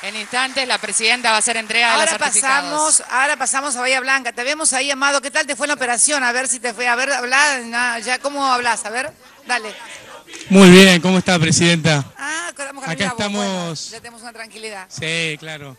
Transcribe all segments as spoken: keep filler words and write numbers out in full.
En instantes la presidenta va a hacer entrega de Ahora los certificados. pasamos, ahora pasamos a Bahía Blanca. Te vemos ahí, Amado. ¿Qué tal te fue la operación? A ver si te fue. A ver, habla, na- ya cómo hablas. A ver, dale. Muy bien, ¿cómo está, presidenta? Ah, acordamos con la Acá misma voz. estamos- Bueno, ya tenemos una tranquilidad. Sí, claro.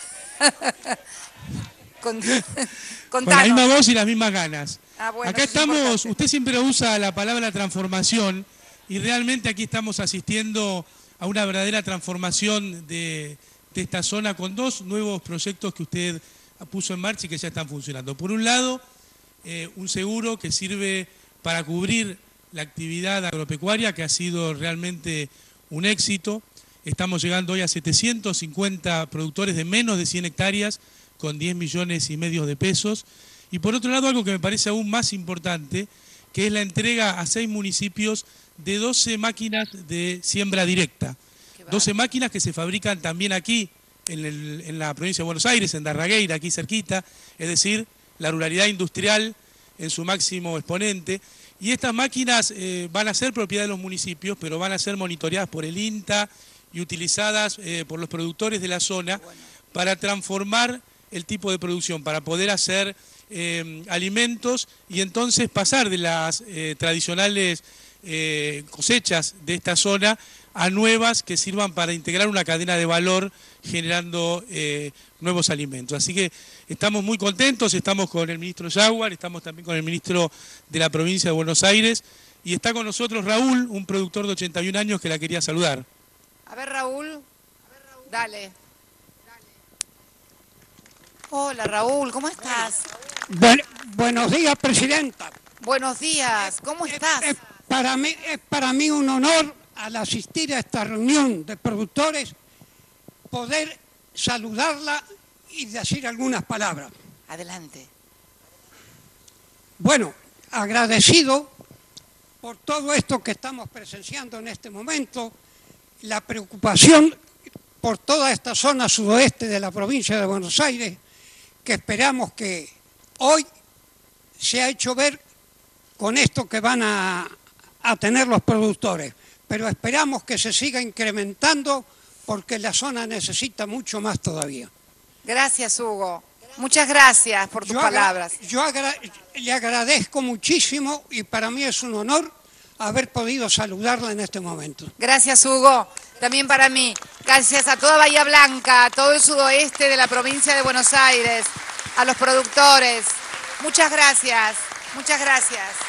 Con, Con la contanos. misma voz y las mismas ganas. Ah, bueno, Acá eso es estamos, importante. usted siempre usa la palabra transformación y realmente aquí estamos asistiendo a una verdadera transformación de, de esta zona con dos nuevos proyectos que usted puso en marcha y que ya están funcionando. Por un lado, eh, un seguro que sirve para cubrir la actividad agropecuaria, que ha sido realmente un éxito. Estamos llegando hoy a setecientos cincuenta productores de menos de cien hectáreas con diez millones y medio de pesos. Y por otro lado, algo que me parece aún más importante, que es la entrega a seis municipios de doce máquinas de siembra directa. doce máquinas que se fabrican también aquí, en, el, en la provincia de Buenos Aires, en Darragueira, aquí cerquita, es decir, la ruralidad industrial en su máximo exponente. Y estas máquinas eh, van a ser propiedad de los municipios, pero van a ser monitoreadas por el INTA y utilizadas eh, por los productores de la zona para transformar el tipo de producción, para poder hacer eh, alimentos y entonces pasar de las eh, tradicionales eh, cosechas de esta zona a nuevas que sirvan para integrar una cadena de valor generando eh, nuevos alimentos. Así que estamos muy contentos, estamos con el ministro Jaguar, estamos también con el ministro de la provincia de Buenos Aires y está con nosotros Raúl, un productor de ochenta y un años que la quería saludar. A ver, Raúl. Dale. Hola, Raúl, ¿cómo estás? Buen- buenos días, presidenta. Buenos días, ¿cómo estás? Es para mí, es para mí un honor al asistir a esta reunión de productores poder saludarla y decir algunas palabras. Adelante. Bueno, agradecido por todo esto que estamos presenciando en este momento, la preocupación por toda esta zona sudoeste de la provincia de Buenos Aires, que esperamos que hoy se ha hecho ver con esto que van a, a tener los productores, pero esperamos que se siga incrementando porque la zona necesita mucho más todavía. Gracias, Hugo. Muchas gracias por tus Yo, agra palabras. yo agra le agradezco muchísimo y para mí es un honor haber podido saludarla en este momento. Gracias, Hugo. También para mí. Gracias a toda Bahía Blanca, a todo el sudoeste de la provincia de Buenos Aires, a los productores. Muchas gracias. Muchas gracias.